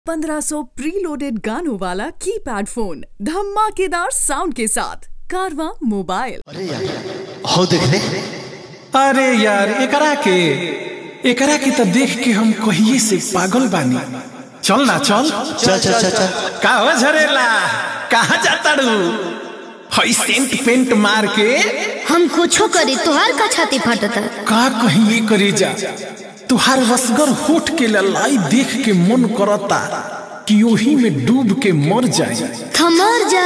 1500 preloaded गानों वाला keypad phone धमाकेदार साउंड के साथ कारवा मोबाइल। अरे यार हो देख ले। अरे यार एकरा के तो देख के हम कहिए से पागल बानी। चल ना चल चल चल चल चल। का हो झरेला, कहाँ जाता रू? हई सेंट पेंट मार के हम कुछो करी तुहार का छाती फटता। का कहिए करी जा, तुहार वसगर होठ के ललाई देख के मन करता कि ओही में डूब के मर जाए। थमर जा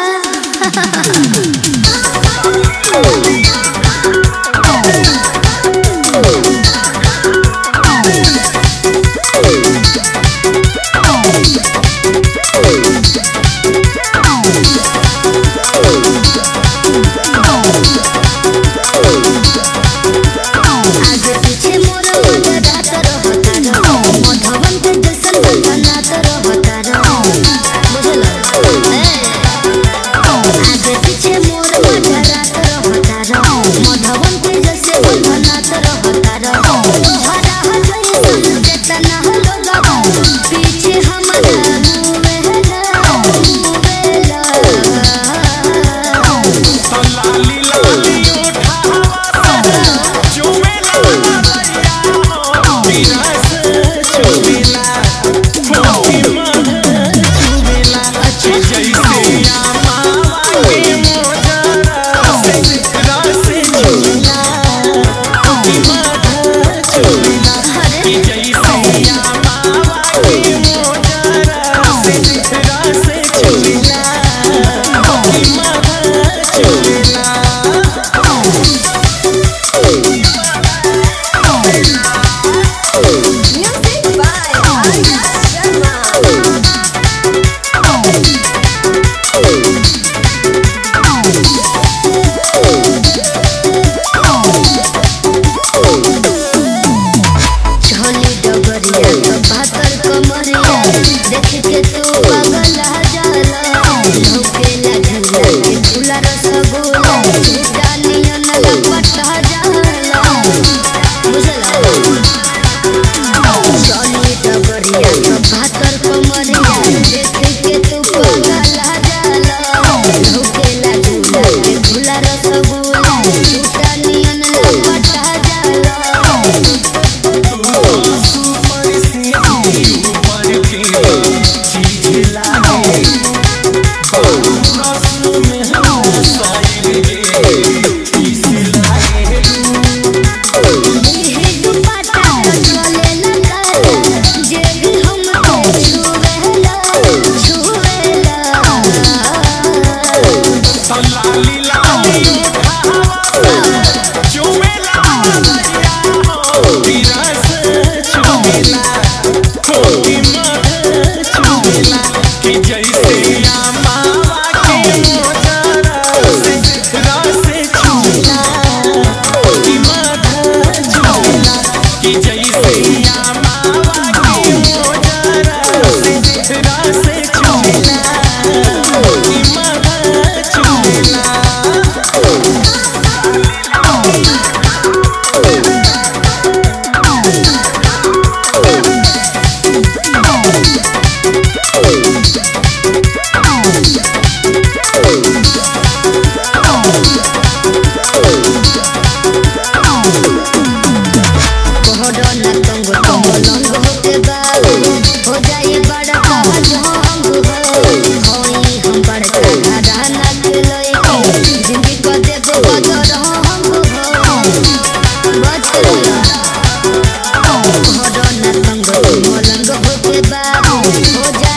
हो जाए